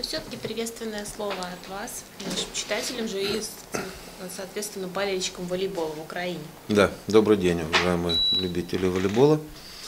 все-таки приветственное слово от вас, нашим читателям же и, соответственно, болельщикам волейбола в Украине. Да, добрый день, уважаемые любители волейбола.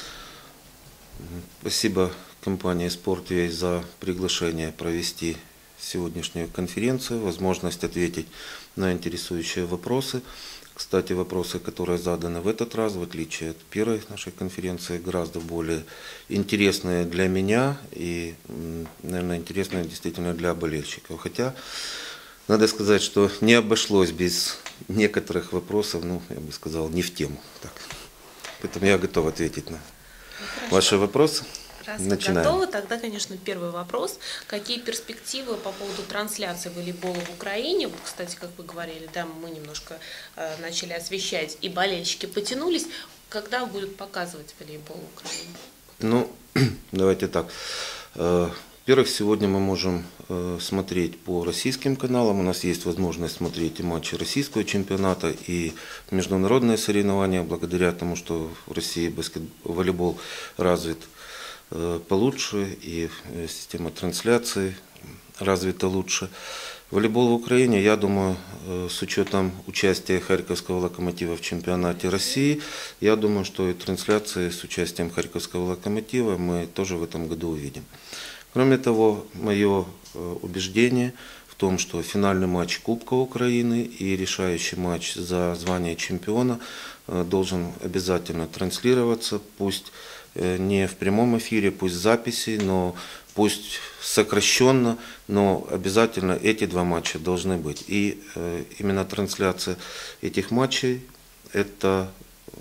Спасибо компании Sport.ua за приглашение провести сегодняшнюю конференцию, возможность ответить на интересующие вопросы. Кстати, вопросы, которые заданы в этот раз, в отличие от первой нашей конференции, гораздо более интересные для меня и, наверное, интересные действительно для болельщиков. Хотя, надо сказать, что не обошлось без некоторых вопросов, я бы сказал, не в тему. Так. Поэтому я готов ответить на ваши вопросы. Раз вы готовы, тогда, конечно, первый вопрос. Какие перспективы по поводу трансляции волейбола в Украине? Вот, кстати, как вы говорили, да, мы немножко начали освещать, и болельщики потянулись. Когда будут показывать волейбол в Украине? Давайте так. Во-первых, сегодня мы можем смотреть по российским каналам. У нас есть возможность смотреть и матчи российского чемпионата, и международные соревнования, благодаря тому, что в России волейбол развит получше, и система трансляции развита лучше. Волейбол в Украине, я думаю, с учетом участия Харьковского Локомотива в чемпионате России, я думаю, что и трансляции с участием Харьковского Локомотива мы тоже в этом году увидим. Кроме того, мое убеждение в том, что финальный матч Кубка Украины и решающий матч за звание чемпиона должен обязательно транслироваться, пусть не в прямом эфире, пусть в записи, но пусть сокращенно, но обязательно эти два матча должны быть. И именно трансляция этих матчей – это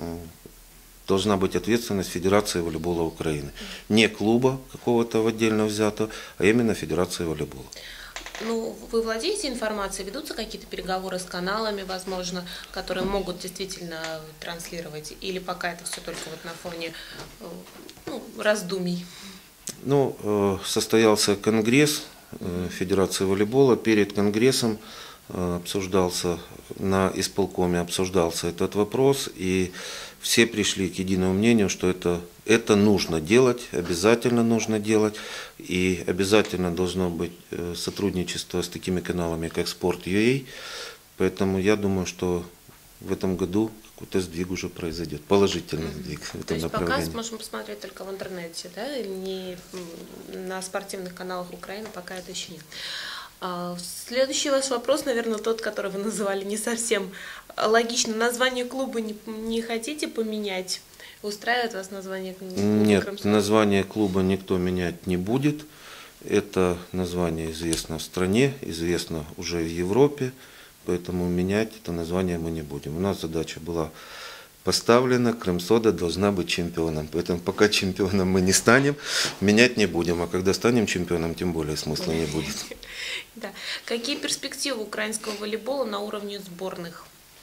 должна быть ответственность Федерации волейбола Украины. Не клуба какого-то отдельно взятого, а именно Федерации волейбола. Вы владеете информацией, ведутся какие-то переговоры с каналами, возможно, которые могут действительно транслировать, или пока это все только вот на фоне раздумий? Состоялся конгресс Федерации волейбола. Перед конгрессом обсуждался на исполкоме этот вопрос, и все пришли к единому мнению, что это нужно делать, обязательно нужно делать, и обязательно должно быть сотрудничество с такими каналами, как Sport.ua. Поэтому я думаю, что в этом году какой-то сдвиг уже произойдет, положительный сдвиг в этом направлении. Пока сможем посмотреть только в интернете, да, не на спортивных каналах Украины, пока это еще нет. Следующий ваш вопрос, наверное, тот, который вы называли, не совсем логично. Название клуба не хотите поменять? Устраивает вас название клуба? Нет, название клуба никто менять не будет. Это название известно в стране, известно уже в Европе, поэтому менять это название мы не будем. У нас задача была поставлена, Крым-Сода должна быть чемпионом. Поэтому пока чемпионом мы не станем, менять не будем. А когда станем чемпионом, тем более смысла не будет. Да. Какие перспективы украинского волейбола на уровне сборных?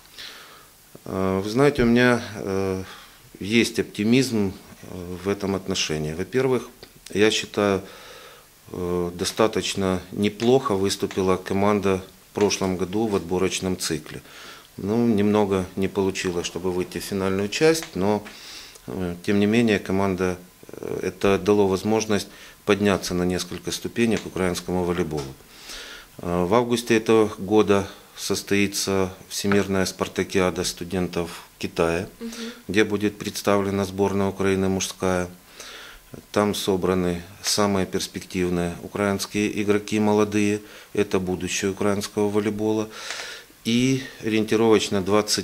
Вы знаете, у меня есть оптимизм в этом отношении. Во-первых, я считаю, достаточно неплохо выступила команда в прошлом году в отборочном цикле. Немного не получилось, чтобы выйти в финальную часть, но тем не менее команда это дало возможность подняться на несколько ступенек украинскому волейболу. В августе этого года состоится Всемирная спартакиада студентов Китая, где будет представлена сборная Украины мужская. Там собраны самые перспективные украинские игроки молодые, это будущее украинского волейбола. И ориентировочно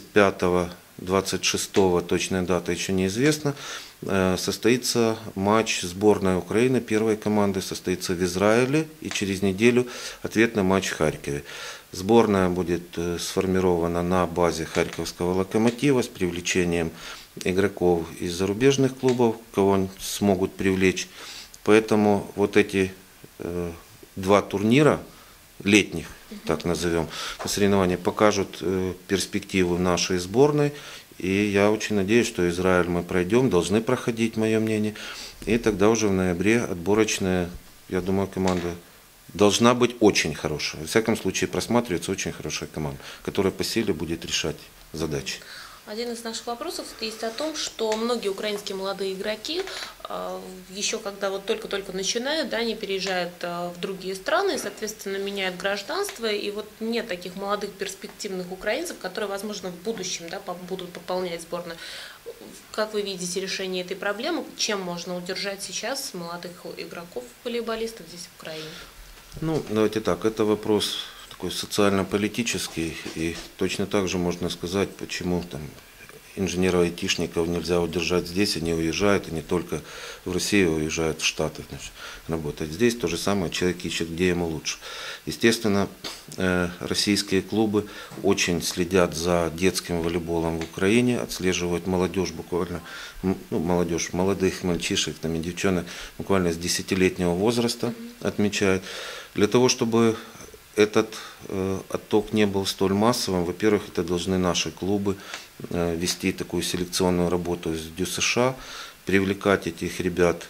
25-26, точная дата еще неизвестна, состоится матч сборной Украины, первой команды, состоится в Израиле, и через неделю ответный матч в Харькове. Сборная будет сформирована на базе Харьковского Локомотива с привлечением игроков из зарубежных клубов, кого смогут привлечь. Поэтому вот эти два турнира летних, так назовем, соревнования покажут перспективу нашей сборной. И я очень надеюсь, что Израиль мы пройдем, должны проходить, мое мнение. И тогда уже в ноябре отборочная, я думаю, команда должна быть очень хорошая. Во всяком случае, просматривается очень хорошая команда, которая по силе будет решать задачи. Один из наших вопросов есть о том, что многие украинские молодые игроки, еще когда вот только-только начинают, да, они переезжают в другие страны, соответственно, меняют гражданство, и вот нет таких молодых перспективных украинцев, которые, возможно, в будущем, да, будут пополнять сборную. Как вы видите решение этой проблемы? Чем можно удержать сейчас молодых игроков, волейболистов здесь, в Украине? Ну, давайте так, это вопрос такой социально-политический, и точно так же можно сказать, почему там инженеров-айтишников нельзя удержать здесь, они уезжают, и не только в Россию, уезжают в Штаты, значит, работать. Здесь то же самое, человек ищет, где ему лучше. Естественно, российские клубы очень следят за детским волейболом в Украине, отслеживают молодежь буквально, ну, молодежь, молодых мальчишек там, и девчонок буквально с 10-летнего возраста отмечают. Для того, чтобы этот отток не был столь массовым, во-первых, это должны наши клубы вести такую селекционную работу с ДЮСШ, привлекать этих ребят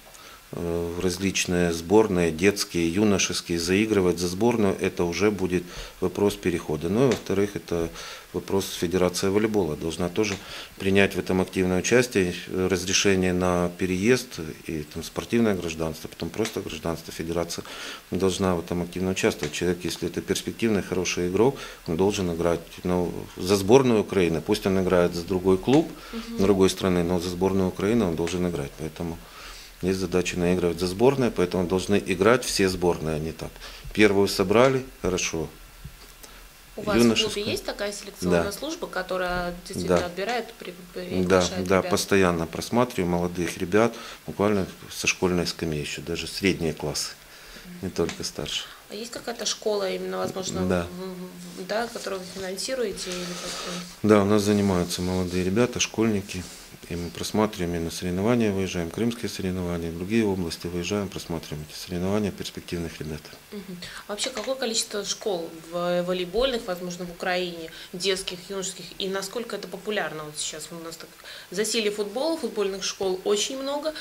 в различные сборные, детские, юношеские, заигрывать за сборную, это уже будет вопрос перехода. Ну и во-вторых, это вопрос Федерация волейбола. Должна тоже принять в этом активное участие, разрешение на переезд и там, спортивное гражданство, потом просто гражданство. Федерация должна в этом активно участвовать. Человек, если это перспективный, хороший игрок, он должен играть за сборную Украины. Пусть он играет за другой клуб другой страны, но за сборную Украины он должен играть. Поэтому есть задача наигрывать за сборные, поэтому должны играть все сборные, а не так. Первую собрали, хорошо. У вас в клубе есть такая селекционная служба, которая действительно отбирает, приглашает Да, ребят? постоянно просматриваю молодых ребят, буквально со школьной скамьи еще, даже средние классы, не только старшие. А есть какая-то школа, именно, возможно, да, которую вы финансируете? Или да, у нас занимаются молодые ребята, школьники. И мы просматриваем и на соревнования выезжаем, крымские соревнования, в другие области выезжаем, просматриваем эти соревнования перспективных ребят. А вообще, какое количество школ волейбольных, возможно, в Украине, детских, юношеских, и насколько это популярно вот сейчас? У нас так засилие футбола, футбольных школ очень много.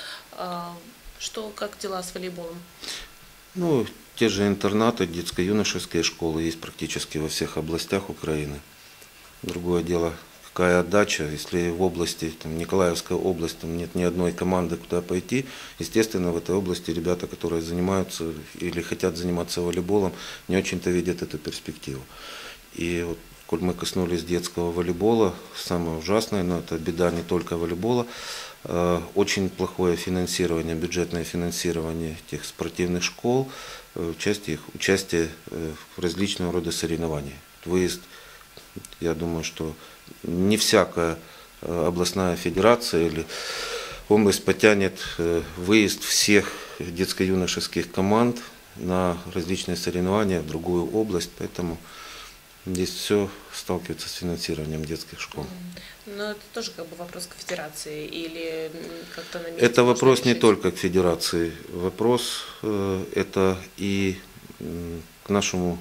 Как дела с волейболом? Ну, те же интернаты, детско-юношеские школы есть практически во всех областях Украины. Другое дело, какая отдача, если в области, там, Николаевская область, там нет ни одной команды, куда пойти, естественно, в этой области ребята, которые занимаются или хотят заниматься волейболом, не очень-то видят эту перспективу. И вот, коль мы коснулись детского волейбола, самое ужасное, но это беда не только волейбола, очень плохое финансирование, бюджетное финансирование этих спортивных школ, участие в различного рода соревнованиях. Выезд, я думаю, что не всякая областная федерация или область потянет выезд всех детско-юношеских команд на различные соревнования в другую область, поэтому здесь все сталкивается с финансированием детских школ. Но это тоже как бы вопрос к федерации или как-то на месте? Это вопрос не только к федерации, вопрос это и к нашему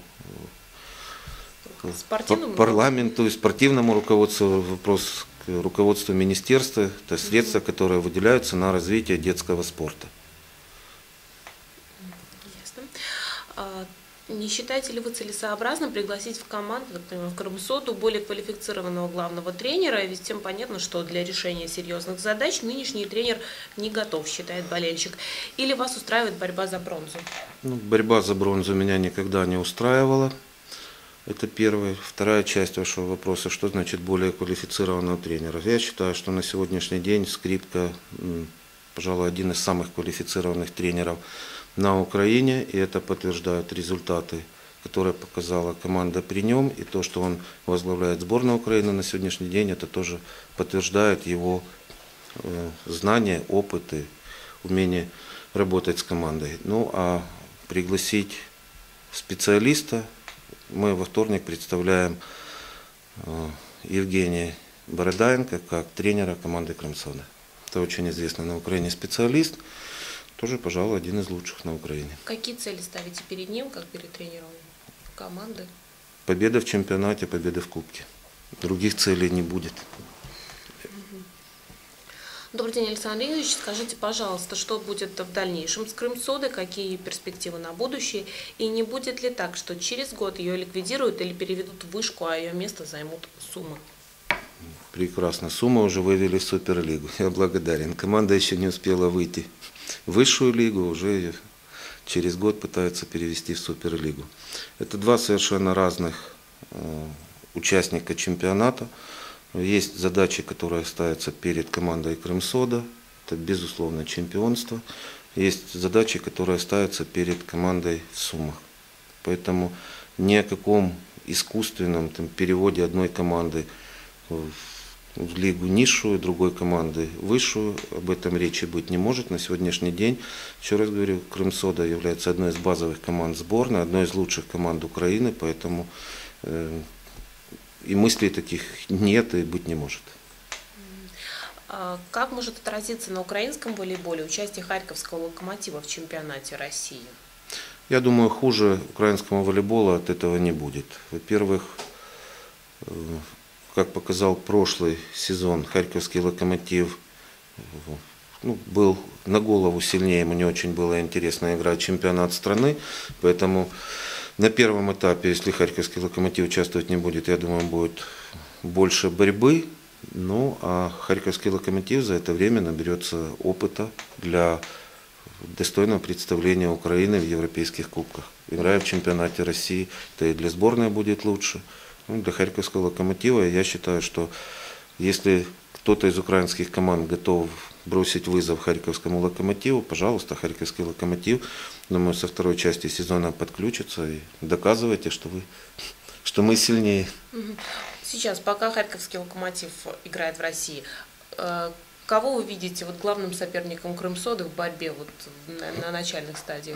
парламенту и спортивному руководству, вопрос к руководству министерства, это средства, которые выделяются на развитие детского спорта. Ясно. Не считаете ли вы целесообразным пригласить в команду, например, в Крымсоду более квалифицированного главного тренера? Ведь всем понятно, что для решения серьезных задач нынешний тренер не готов, считает болельщик. Или вас устраивает борьба за бронзу? Ну, борьба за бронзу меня никогда не устраивала. Это первая. Вторая часть вашего вопроса, что значит более квалифицированного тренера? Я считаю, что на сегодняшний день Скрипка, пожалуй, один из самых квалифицированных тренеров на Украине, и это подтверждают результаты, которые показала команда при нем, и то, что он возглавляет сборную Украины на сегодняшний день, это тоже подтверждает его знания, опыт и умение работать с командой. Ну а пригласить специалиста мы во вторник представляем Евгения Бородаенко как тренера команды Крымсода. Это очень известный на Украине специалист. Тоже, пожалуй, один из лучших на Украине. Какие цели ставите перед ним, как перед тренером команды? Победа в чемпионате, победа в кубке. Других целей не будет. Добрый день, Александр Игоревич. Скажите, пожалуйста, что будет в дальнейшем с Крымсодой, какие перспективы на будущее? И не будет ли так, что через год ее ликвидируют или переведут в вышку, а ее место займут Сумы? Прекрасно. Сумму уже вывели в Суперлигу. Я благодарен. Команда еще не успела выйти в высшую лигу, уже через год пытаются перевести в Суперлигу. Это два совершенно разных участника чемпионата. Есть задачи, которые ставятся перед командой Крымсода. Это, безусловно, чемпионство. Есть задачи, которые ставятся перед командой в Сумах. Поэтому ни о каком искусственном переводе одной команды в лигу низшую, другой команды высшую, об этом речи быть не может. На сегодняшний день, еще раз говорю, Крымсода является одной из базовых команд сборной, одной из лучших команд Украины, поэтому и мыслей таких нет и быть не может. Как может отразиться на украинском волейболе участие Харьковского Локомотива в чемпионате России? Я думаю, хуже украинскому волейболу от этого не будет. Во-первых, как показал прошлый сезон, Харьковский Локомотив был на голову сильнее, ему не очень было интересно играть чемпионат страны, поэтому на первом этапе, если Харьковский Локомотив участвовать не будет, я думаю, будет больше борьбы. Ну, а Харьковский Локомотив за это время наберется опыта для достойного представления Украины в европейских кубках. Играя в чемпионате России, то и для сборной будет лучше. Ну, для Харьковского Локомотива я считаю, что если кто-то из украинских команд готов бросить вызов Харьковскому Локомотиву, пожалуйста, Харьковский Локомотив, думаю, со второй части сезона подключится и доказывайте, что мы сильнее. Сейчас, пока Харьковский Локомотив играет в России, кого вы видите главным соперником Крымсоды в борьбе на начальных стадиях?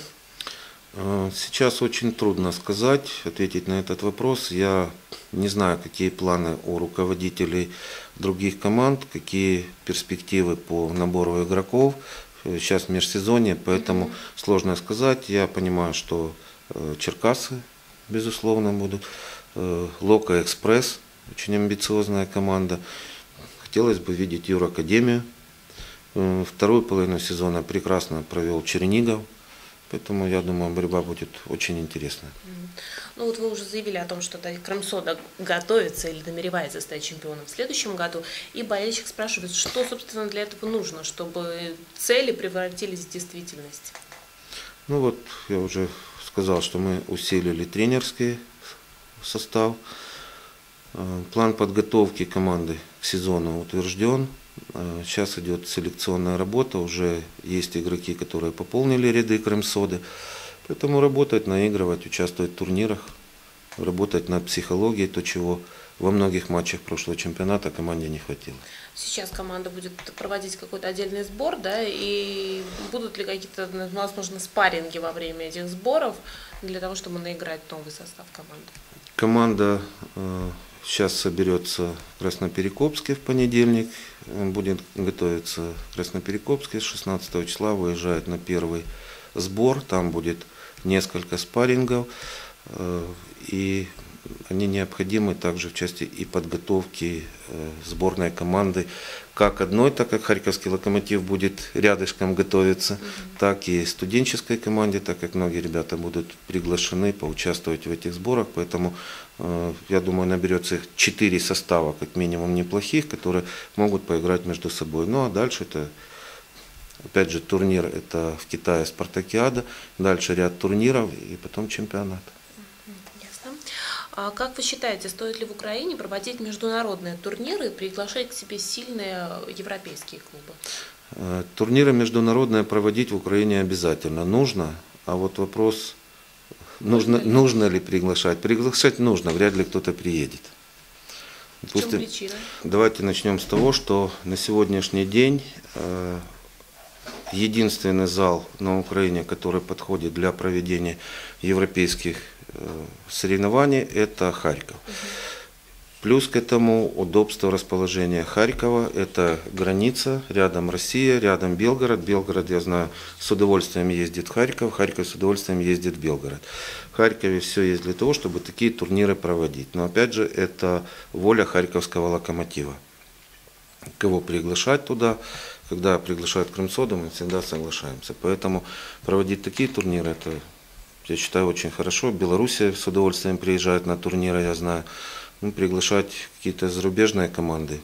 Сейчас очень трудно сказать, ответить на этот вопрос. Я не знаю, какие планы у руководителей других команд, какие перспективы по набору игроков. Сейчас межсезонье, поэтому сложно сказать. Я понимаю, что Черкассы, безусловно, будут. Лока Экспресс, очень амбициозная команда. Хотелось бы видеть Юракадемию. Вторую половину сезона прекрасно провел Чернигов. Поэтому, я думаю, борьба будет очень интересная. Ну вот вы уже заявили о том, что Крымсода готовится или намеревается стать чемпионом в следующем году. И болельщик спрашивает, что, собственно, для этого нужно, чтобы цели превратились в действительность? Ну вот, я уже сказал, что мы усилили тренерский состав. План подготовки команды к сезону утвержден. Сейчас идет селекционная работа, уже есть игроки, которые пополнили ряды Крымсоды. Поэтому работать, наигрывать, участвовать в турнирах, работать над психологией, то, чего во многих матчах прошлого чемпионата команде не хватило. Сейчас команда будет проводить какой-то отдельный сбор, да, и будут ли какие-то, возможно, спарринги во время этих сборов для того, чтобы наиграть новый состав команды? Команда сейчас соберется в Красноперекопске в понедельник, будет готовиться в Красноперекопске, с 16 числа выезжает на первый сбор, там будет несколько спаррингов, и они необходимы также в части и подготовки сборной команды, как одной, так как Харьковский Локомотив будет рядышком готовиться, так и студенческой команде, так как многие ребята будут приглашены поучаствовать в этих сборах, поэтому я думаю, наберется 4 состава, как минимум неплохих, которые могут поиграть между собой. Ну а дальше это, опять же, турнир, это в Китае Спартакиада, дальше ряд турниров и потом чемпионат. Ясно. А как вы считаете, стоит ли в Украине проводить международные турниры и приглашать к себе сильные европейские клубы? Турниры международные проводить в Украине обязательно нужно, а вот вопрос... Нужно ли приглашать? Приглашать нужно, вряд ли кто-то приедет. В чем причина? Давайте начнем с того, что на сегодняшний день единственный зал на Украине, который подходит для проведения европейских соревнований, это Харьков. Плюс к этому удобство расположения Харькова, это граница, рядом Россия, рядом Белгород. Белгород, я знаю, с удовольствием ездит в Харьков, Харьков с удовольствием ездит в Белгород. В Харькове все есть для того, чтобы такие турниры проводить. Но опять же, это воля Харьковского Локомотива. Кого приглашать туда, когда приглашают Крымсоду, мы всегда соглашаемся. Поэтому проводить такие турниры, это, я считаю, очень хорошо. Белоруссия с удовольствием приезжает на турниры, я знаю. приглашать какие-то зарубежные команды.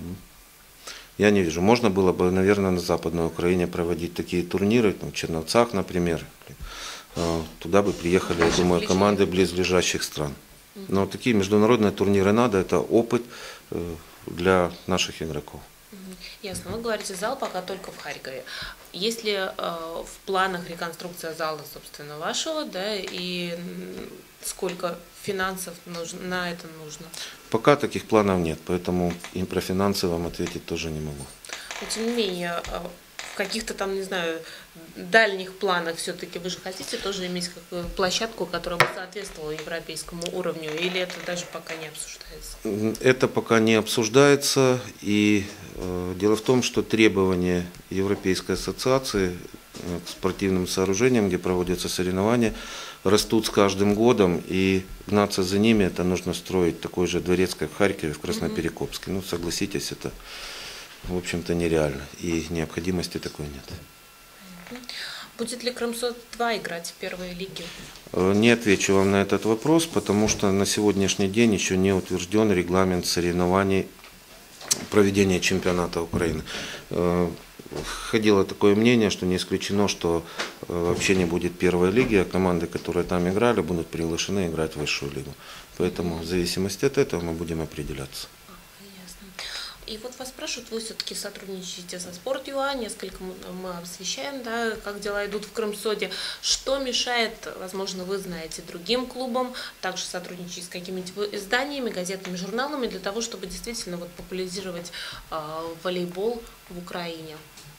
Я не вижу. Можно было бы, наверное, на Западной Украине проводить такие турниры, в Черновцах, например. Туда бы приехали, я думаю, команды близлежащих стран. Но такие международные турниры надо, это опыт для наших игроков. Ясно. Вы говорите, зал пока только в Харькове. Есть ли в планах реконструкция зала, собственно, вашего, да, и сколько финансов на это нужно? Пока таких планов нет, поэтому и про финансы вам ответить тоже не могу. Но тем не менее, в каких-то там, не знаю, дальних планах все-таки вы же хотите тоже иметь какую площадку, которая бы соответствовала европейскому уровню, или это даже пока не обсуждается? Это пока не обсуждается, и дело в том, что требования Европейской ассоциации к спортивным сооружениям, где проводятся соревнования, растут с каждым годом, и гнаться за ними, это нужно строить такой же дворец, как в Харькове, в Красноперекопске. Ну, согласитесь, это, в общем-то, нереально, и необходимости такой нет. Будет ли Крымсот-2 играть в первой лиге? Не отвечу вам на этот вопрос, потому что на сегодняшний день еще не утвержден регламент соревнований проведения чемпионата Украины. Ходило такое мнение, что не исключено, что вообще не будет первой лиги, а команды, которые там играли, будут приглашены играть в высшую лигу. Поэтому в зависимости от этого мы будем определяться. Ясно. И вот вас спрашивают, вы все-таки сотрудничаете со Спорт.ua, несколько мы освещаем, да, как дела идут в Крымсоте. Что мешает, возможно, вы знаете, другим клубам также сотрудничать с какими-нибудь изданиями, газетами, журналами для того, чтобы действительно вот популяризировать волейбол в Украине?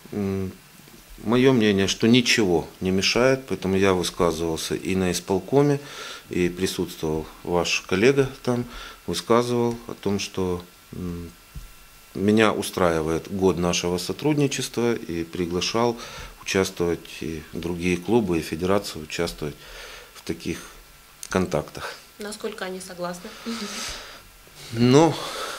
Мое мнение, что ничего не мешает, поэтому я высказывался и на исполкоме, и присутствовал ваш коллега там, высказывал о том, что меня устраивает год нашего сотрудничества, и приглашал участвовать и другие клубы, и федерацию участвовать в таких контактах. Насколько они согласны? Ну,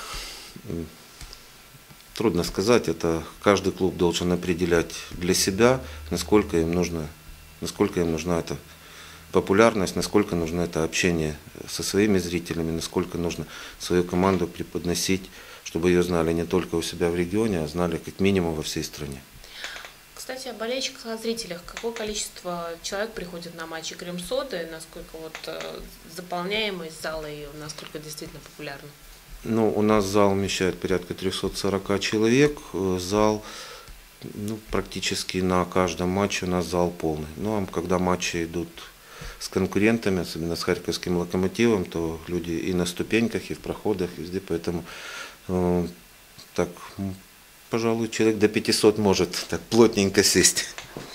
трудно сказать, это каждый клуб должен определять для себя, насколько им нужна эта популярность, насколько нужно это общение со своими зрителями, насколько нужно свою команду преподносить, чтобы ее знали не только у себя в регионе, а знали как минимум во всей стране. Кстати, о болельщиках, о зрителях. Какое количество человек приходит на матчи Крымсота, и насколько вот заполняемость зала и насколько действительно популярна? Ну, у нас зал вмещает порядка 340 человек. Зал, практически на каждом матче у нас зал полный. Ну, а когда матчи идут с конкурентами, особенно с Харьковским Локомотивом, то люди и на ступеньках, и в проходах, везде, поэтому так, пожалуй, человек до 500 может так плотненько сесть.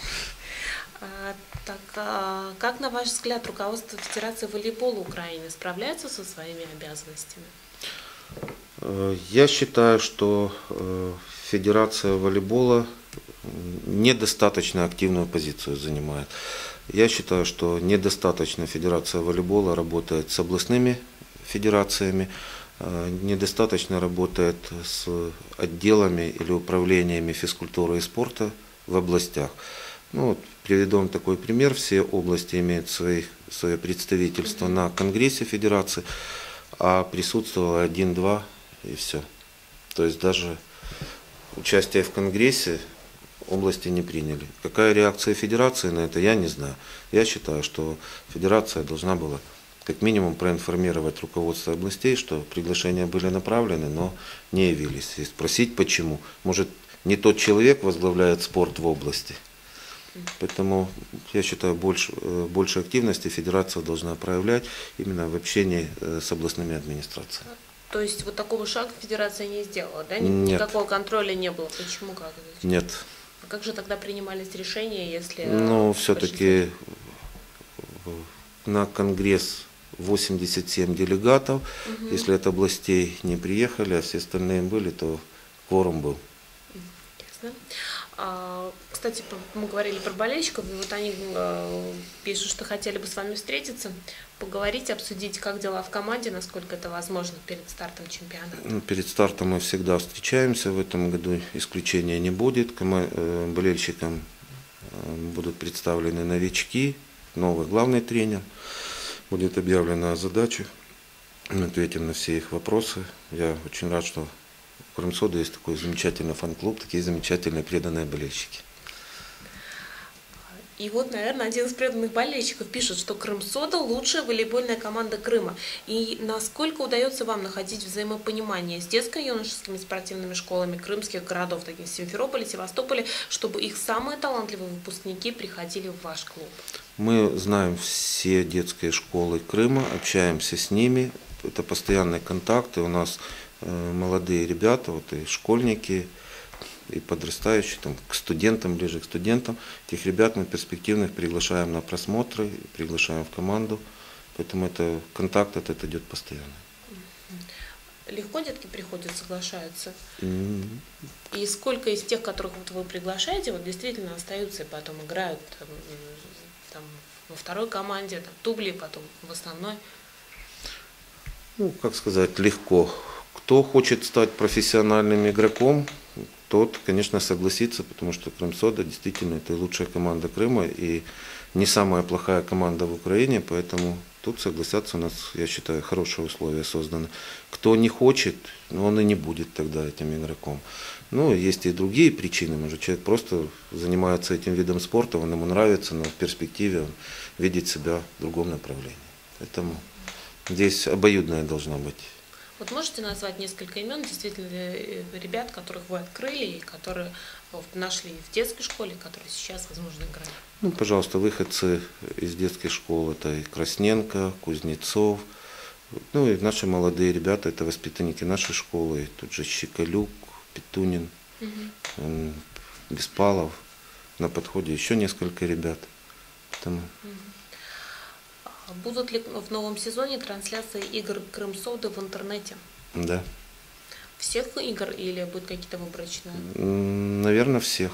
Как, на ваш взгляд, руководство Федерации волейбола Украины справляется со своими обязанностями? Я считаю, что Федерация волейбола недостаточно активную позицию занимает. Я считаю, что недостаточно Федерация волейбола работает с областными федерациями, недостаточно работает с отделами или управлениями физкультуры и спорта в областях. Приведу вам такой пример. Все области имеют свое представительство на Конгрессе Федерации, а присутствовало 1-2 и все. То есть даже участие в Конгрессе области не приняли. Какая реакция Федерации на это, я не знаю. Я считаю, что Федерация должна была как минимум проинформировать руководство областей, что приглашения были направлены, но не явились. И спросить почему. Может, не тот человек возглавляет спорт в области. Поэтому я считаю, больше активности Федерация должна проявлять именно в общении с областными администрациями. То есть вот такого шага Федерация не сделала, да? Нет. Никакого контроля не было. Почему? Как? Нет. А как же тогда принимались решения, если... Все-таки на Конгресс 87 делегатов. Если от областей не приехали, а все остальные были, то кворум был. Ясно. Кстати, мы говорили про болельщиков, и вот они пишут, что хотели бы с вами встретиться, поговорить, обсудить, как дела в команде, насколько это возможно перед стартом чемпионата. Перед стартом мы всегда встречаемся, в этом году исключения не будет. Болельщикам будут представлены новички, новый главный тренер, будет объявлена задача Мы ответим на все их вопросы. Я очень рад, что в Крым-Сода есть такой замечательный фан-клуб, такие замечательные преданные болельщики. И вот, наверное, один из преданных болельщиков пишет, что Крым-Сода лучшая волейбольная команда Крыма. И насколько удается вам находить взаимопонимание с детско-юношескими спортивными школами крымских городов, таких Симферополя, Севастополя, чтобы их самые талантливые выпускники приходили в ваш клуб? Мы знаем все детские школы Крыма, общаемся с ними. Это постоянные контакты. У нас молодые ребята, вот и школьники, и подрастающие, там, к студентам, ближе к студентам. Этих ребят мы перспективных приглашаем на просмотры, приглашаем в команду. Поэтому это контакт этот идет постоянно. Легко детки приходят, соглашаются? И сколько из тех, которых вот вы приглашаете, вот действительно остаются и потом играют там, во второй команде, там, в дубле, потом в основной? Ну, как сказать, легко. Кто хочет стать профессиональным игроком, тот, конечно, согласится, потому что Крым-Сода действительно это лучшая команда Крыма и не самая плохая команда в Украине, поэтому тут согласятся, у нас, я считаю, хорошие условия созданы. Кто не хочет, он и не будет тогда этим игроком. Ну, есть и другие причины, может, человек просто занимается этим видом спорта, он ему нравится, но в перспективе он видит себя в другом направлении. Поэтому здесь обоюдная должна быть. Вот можете назвать несколько имен, действительно, ребят, которых вы открыли и которые нашли в детской школе, которые сейчас, возможно, играют? Ну, пожалуйста, выходцы из детской школы, это и Красненко, Кузнецов, ну и наши молодые ребята, это воспитанники нашей школы, тут же Щеколюк, Петунин, Беспалов, на подходе еще несколько ребят. Поэтому... Будут ли в новом сезоне трансляции игр Крым-Соды в интернете? Да. Всех игр или будут какие-то выборочные? Наверное, всех.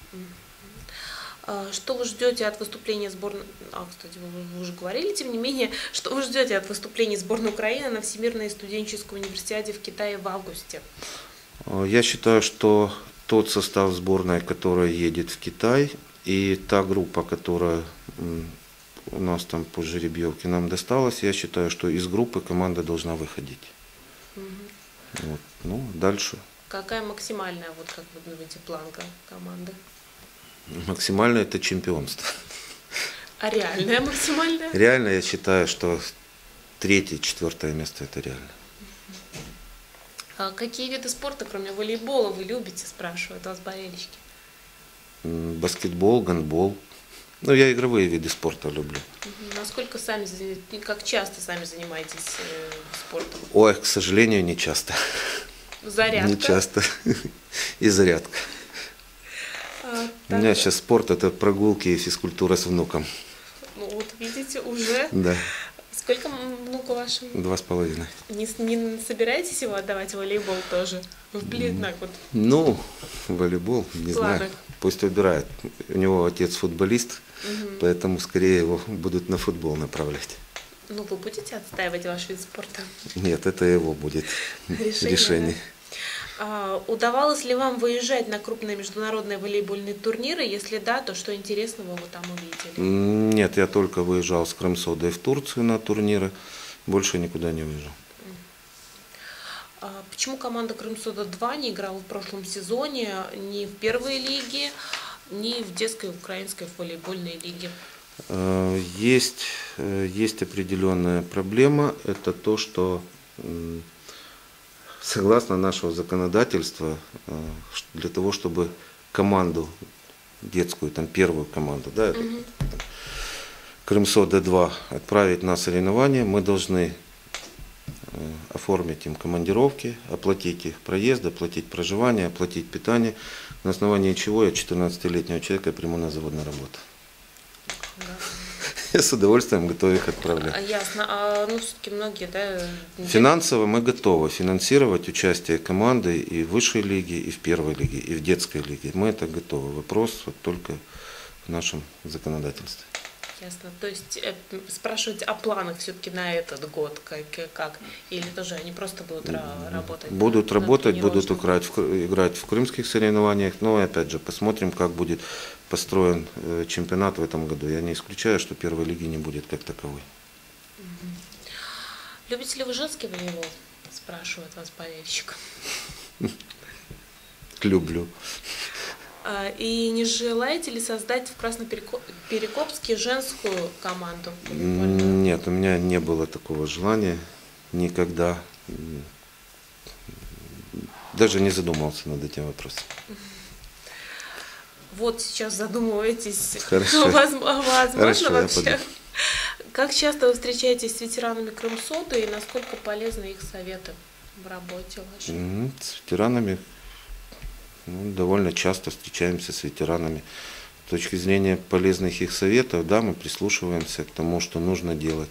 Что вы ждете от выступления сборной... Кстати, вы уже говорили, тем не менее, что вы ждете от выступления сборной Украины на Всемирной студенческой универсиаде в Китае в августе? Я считаю, что тот состав сборной, который едет в Китай, и та группа, которая у нас там по жеребьевке нам досталось, я считаю, что из группы команда должна выходить. Вот. Ну, дальше. Какая максимальная, вот как вы думаете, планка команды? Максимальное это чемпионство. А реальная максимальная? Реально я считаю, что 3-4 место это реально. А какие виды спорта, кроме волейбола, вы любите, спрашивают вас болельщики? Баскетбол, гандбол. Ну, я игровые виды спорта люблю. Насколько как часто сами занимаетесь спортом? Ой, к сожалению, не часто. Зарядка? Не часто. И зарядка. У меня сейчас спорт, это прогулки и физкультура с внуком. Ну, вот видите, уже. Да. Сколько внуку вашему? 2,5. Не собираетесь его отдавать в волейбол тоже? Ну, волейбол, не знаю. Пусть выбирает. У него отец футболист, поэтому скорее его будут на футбол направлять. Ну, вы будете отстаивать ваш вид спорта? Нет, это его будет решение. Удавалось ли вам выезжать на крупные международные волейбольные турниры? Если да, то что интересного вы там увидели? Нет, я только выезжал с Крым-Содой в Турцию на турниры, больше никуда не выезжал. Почему команда Крым-Сода-2 не играла в прошлом сезоне ни в первой лиге, ни в детской украинской волейбольной лиге? Есть определенная проблема. Это то, что согласно нашего законодательства, для того, чтобы команду детскую, там первую команду, да, Крым-Сода-2 отправить на соревнования, мы должны оформить им командировки, оплатить их проезд, оплатить проживание, оплатить питание, на основании чего я 14-летнего человека приму на завод на работу. Да. Я с удовольствием готов их отправлять. Ясно. Ну, все-таки многие, да? Финансово мы готовы финансировать участие команды и в высшей лиге, и в первой лиге, и в детской лиге. Мы это готовы. Вопрос вот только в нашем законодательстве. Ясно. То есть спрашивать о планах все-таки на этот год, как? Или тоже они просто будут работать? Будут работать, будут играть в крымских соревнованиях. Но опять же, посмотрим, как будет построен чемпионат в этом году. Я не исключаю, что первой лиги не будет как таковой. Любите ли вы женский волейбол? Спрашивает вас болельщик. Люблю. И не желаете ли создать в Красноперекопске женскую команду? Нет, у меня не было такого желания никогда. Даже не задумывался над этим вопросом. Вот сейчас задумываетесь. Хорошо. Возможно, Хорошо, вообще. Как часто вы встречаетесь с ветеранами Крымсота и насколько полезны их советы в работе вашей? С ветеранами довольно часто встречаемся с ветеранами. С точки зрения полезных их советов, да, мы прислушиваемся к тому, что нужно делать.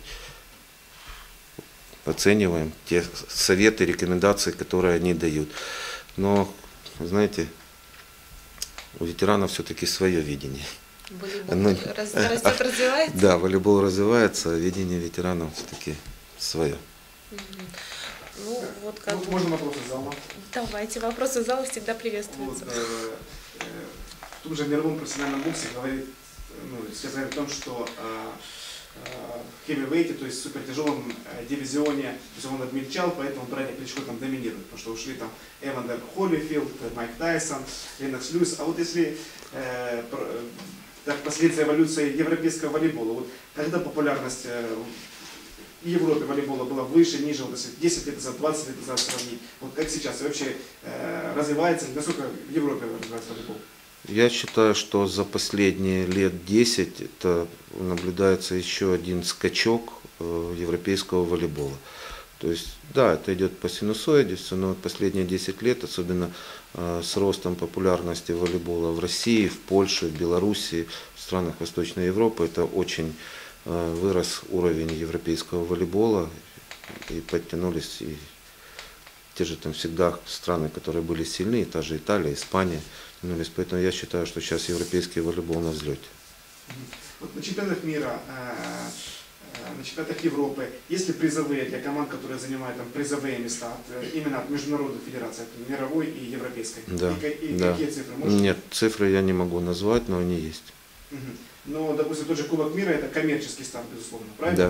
Оцениваем те советы, рекомендации, которые они дают. Но, знаете, у ветеранов все-таки свое видение. Волейбол растет, развивается? Да, волейбол развивается, а видение ветеранов все-таки свое. Ну, вот как бы... Можно вопросы из зала? Давайте, вопросы из зала всегда приветствуются. В том же мировом профессиональном боксе сейчас говорят о том, что в хевивейте, то есть в супертяжелом дивизионе, то есть он обмельчал, поэтому Брэдли Кличко там доминирует, потому что ушли там Эвандер Холлифилд, Майк Тайсон, Ленокс Льюис. А вот если так последствия эволюции европейского волейбола, вот когда популярность в Европе волейбола была выше, ниже, вот если 10 лет назад, 20 лет назад сравнить, вот как сейчас, и вообще развивается, насколько в Европе развивается волейбол? Я считаю, что за последние лет 10 это наблюдается еще один скачок европейского волейбола. То есть, да, это идет по синусоиде, но последние 10 лет, особенно с ростом популярности волейбола в России, в Польше, в Белоруссии, в странах Восточной Европы, это очень вырос уровень европейского волейбола, и подтянулись и те же там всегда страны, которые были сильны, та же Италия, Испания. Поэтому я считаю, что сейчас европейский волейбол на взлете. Вот на чемпионатах мира, на чемпионатах Европы, есть ли призовые для команд, которые занимают там призовые места именно от международных федераций, от мировой и европейской? Да, и да. какие цифры? Можете? Нет, цифры я не могу назвать, но они есть. Но, допустим, тот же Кубок мира это коммерческий старт, безусловно, правильно? Да.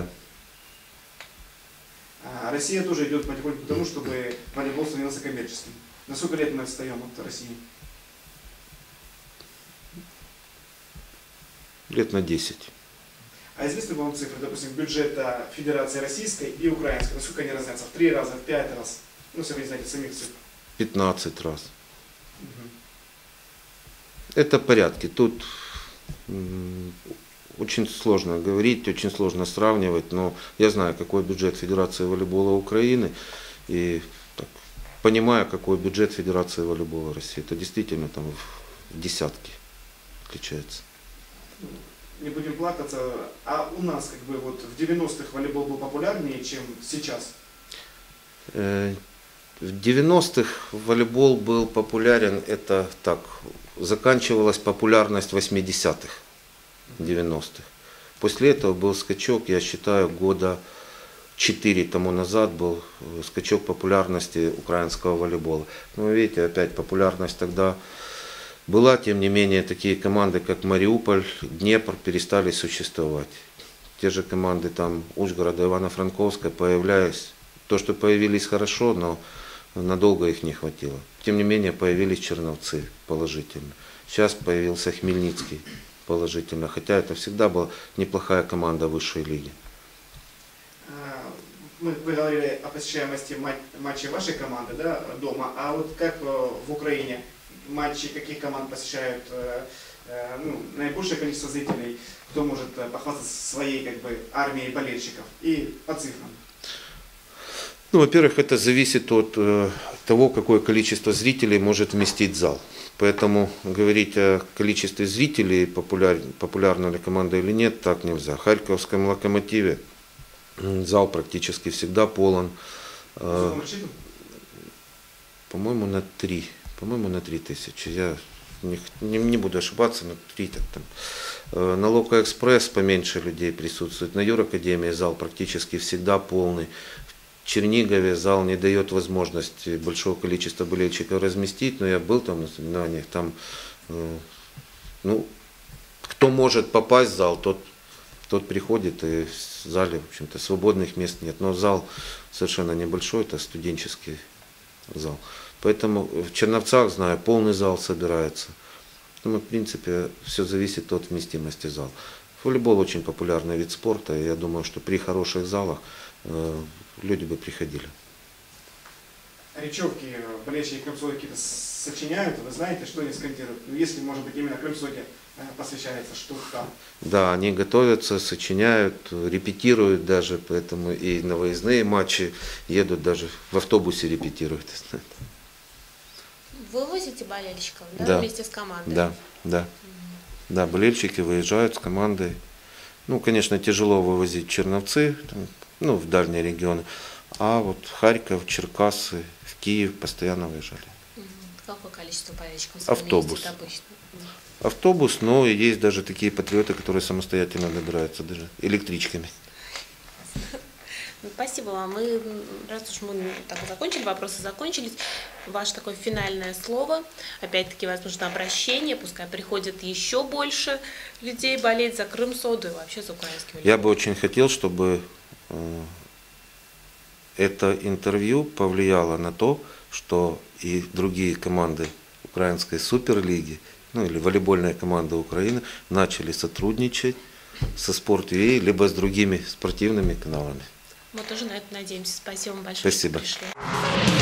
А Россия тоже идет потихоньку к тому, чтобы волейбол становился коммерческим. На сколько лет мы отстаем от России? Лет на 10. А известны вам цифры, допустим, бюджета Федерации Российской и Украинской? Насколько они разнятся? В 3 раза, в 5 раз? Ну, если вы не знаете самих цифр. 15 раз. Это порядки. Тут очень сложно говорить, очень сложно сравнивать, но я знаю, какой бюджет Федерации волейбола Украины и так, понимаю, какой бюджет Федерации волейбола России. Это действительно там в десятки отличается. Не будем плакаться, а у нас как бы вот в 90-х волейбол был популярнее, чем сейчас? В 90-х волейбол был популярен, это так, заканчивалась популярность 80-х, 90-х. После этого был скачок, я считаю, года 4 тому назад был скачок популярности украинского волейбола. Но видите, опять популярность тогда была, тем не менее, такие команды, как Мариуполь, Днепр, перестали существовать. Те же команды там Ужгорода, Ивано-Франковска появлялись. То, что появились хорошо, но надолго их не хватило. Тем не менее, появились Черновцы положительно. Сейчас появился Хмельницкий положительно, хотя это всегда была неплохая команда высшей лиги. Вы говорили о посещаемости матчей вашей команды, да, дома, а вот как в Украине? Матчи каких команд посещают наибольшее количество зрителей, кто может похвастаться своей как бы армией болельщиков и по цифрам? Ну, во-первых, это зависит от того, какое количество зрителей может вместить зал. Поэтому говорить о количестве зрителей, популярна ли команда или нет, так нельзя. В Харьковском Локомотиве зал практически всегда полон. По-моему, на 3. По-моему, на 3000. Я не буду ошибаться, на 3 так там. На Локо-Экспресс поменьше людей присутствует. На Юракадемии зал практически всегда полный. В Чернигове зал не дает возможности большого количества болельщиков разместить, но я был там на соревнованиях. Там, кто может попасть в зал, тот тот приходит, и в зале, в общем-то, свободных мест нет. Но зал совершенно небольшой, это студенческий зал. Поэтому в Черновцах, знаю, полный зал собирается. Поэтому, в принципе, все зависит от вместимости зала. Волейбол очень популярный вид спорта, и я думаю, что при хороших залах люди бы приходили. Речевки болельщики Крымсода какие-то сочиняют, вы знаете, что они скандируют? Ну, если, может быть, именно Крымсоде посвящается что-то. Да, они готовятся, сочиняют, репетируют даже, поэтому и на выездные матчи едут, даже в автобусе репетируют. Вы возите болельщиков, да, Да. вместе с командой? Да, да. Да, болельщики выезжают с командой. Ну, конечно, тяжело вывозить Черновцы, ну, в дальние регионы. А вот Харьков, Черкассы, в Киев постоянно выезжали. Какое количество болельщиков Автобус. обычно? Автобус, но есть даже такие патриоты, которые самостоятельно добираются, даже электричками. Спасибо вам. Мы, раз уж мы так закончили, вопросы закончились, ваше такое финальное слово. Опять-таки, возможно, обращение, пускай приходит еще больше людей болеть за Крымсоду и вообще за украинский волейбол. Я бы очень хотел, чтобы это интервью повлияло на то, что и другие команды украинской суперлиги, ну или волейбольная команда Украины, начали сотрудничать со Sport.ua, либо с другими спортивными каналами. Мы тоже на это надеемся. Спасибо вам большое, Спасибо. что пришли.